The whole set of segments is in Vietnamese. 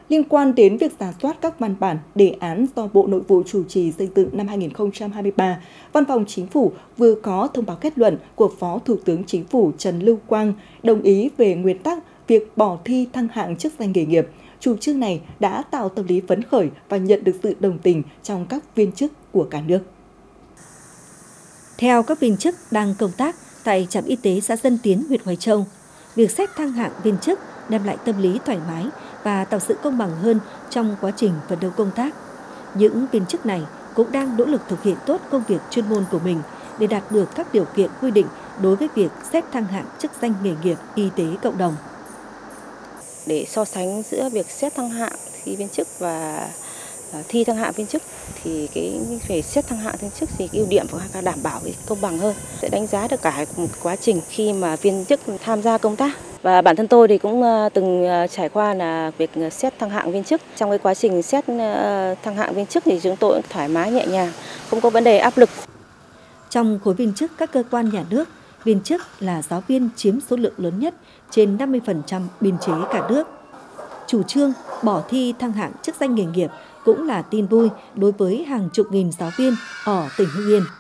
Liên quan đến việc rà soát các văn bản, đề án do Bộ Nội vụ chủ trì xây dựng năm 2023, Văn phòng Chính phủ vừa có thông báo kết luận của Phó Thủ tướng Chính phủ Trần Lưu Quang đồng ý về nguyên tắc việc bỏ thi thăng hạng chức danh nghề nghiệp. Chủ trương này đã tạo tâm lý phấn khởi và nhận được sự đồng tình trong các viên chức của cả nước. Theo các viên chức đang công tác tại trạm y tế xã Dân Tiến, huyện Hoài Châu, việc xét thăng hạng viên chức đem lại tâm lý thoải mái và tạo sự công bằng hơn trong quá trình phấn đấu công tác. Những viên chức này cũng đang nỗ lực thực hiện tốt công việc chuyên môn của mình để đạt được các điều kiện quy định đối với việc xét thăng hạng chức danh nghề nghiệp y tế cộng đồng. Để so sánh giữa việc xét thăng hạng thi viên chức và thi thăng hạng viên chức thì cái về xét thăng hạng viên chức thì ưu điểm và đảm bảo công bằng hơn, sẽ đánh giá được cả một quá trình khi mà viên chức tham gia công tác. Và bản thân tôi thì cũng từng trải qua là việc xét thăng hạng viên chức. Trong cái quá trình xét thăng hạng viên chức thì chúng tôi cũng thoải mái nhẹ nhàng, không có vấn đề áp lực. Trong khối viên chức các cơ quan nhà nước, viên chức là giáo viên chiếm số lượng lớn nhất, trên 50% biên chế cả nước. Chủ trương bỏ thi thăng hạng chức danh nghề nghiệp cũng là tin vui đối với hàng chục nghìn giáo viên ở tỉnh Hưng Yên.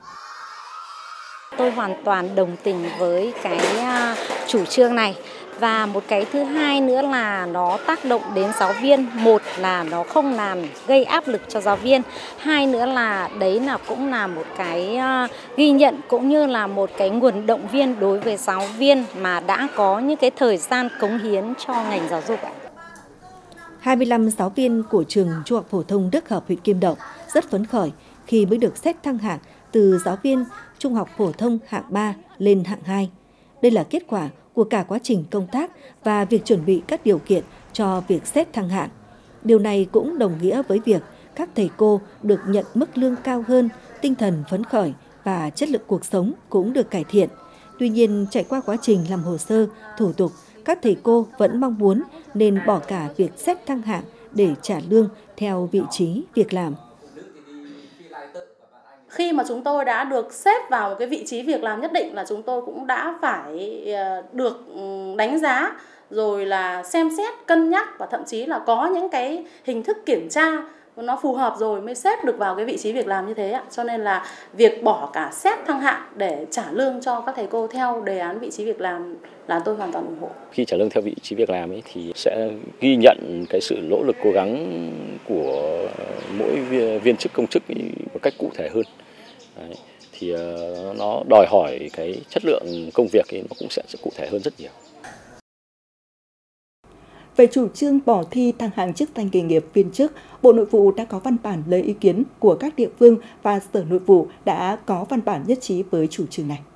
Tôi hoàn toàn đồng tình với cái chủ trương này. Và một cái thứ hai nữa là nó tác động đến giáo viên. Một là nó không làm gây áp lực cho giáo viên. Hai nữa là đấy là cũng là một cái ghi nhận cũng như là một cái nguồn động viên đối với giáo viên mà đã có những cái thời gian cống hiến cho ngành giáo dục. 25 giáo viên của trường Trung học phổ thông Đức Hợp, huyện Kim Động rất phấn khởi khi mới được xét thăng hạng từ giáo viên Trung học phổ thông hạng 3 lên hạng 2. Đây là kết quả của cả quá trình công tác và việc chuẩn bị các điều kiện cho việc xét thăng hạng. Điều này cũng đồng nghĩa với việc các thầy cô được nhận mức lương cao hơn, tinh thần phấn khởi và chất lượng cuộc sống cũng được cải thiện. Tuy nhiên, trải qua quá trình làm hồ sơ, thủ tục, các thầy cô vẫn mong muốn nên bỏ cả việc xét thăng hạng để trả lương theo vị trí việc làm. Khi mà chúng tôi đã được xếp vào một cái vị trí việc làm nhất định là chúng tôi cũng đã phải được đánh giá, rồi là xem xét, cân nhắc và thậm chí là có những cái hình thức kiểm tra nó phù hợp rồi mới xếp được vào cái vị trí việc làm như thế ạ. Cho nên là việc bỏ cả xét thăng hạng để trả lương cho các thầy cô theo đề án vị trí việc làm là tôi hoàn toàn ủng hộ. Khi trả lương theo vị trí việc làm ấy thì sẽ ghi nhận cái sự nỗ lực cố gắng của mỗi viên chức công chức một cách cụ thể hơn. Đấy, thì nó đòi hỏi cái chất lượng công việc ấy nó cũng sẽ cụ thể hơn rất nhiều. Về chủ trương bỏ thi thăng hạng chức danh nghề nghiệp viên chức, Bộ Nội vụ đã có văn bản lấy ý kiến của các địa phương và Sở Nội vụ đã có văn bản nhất trí với chủ trương này.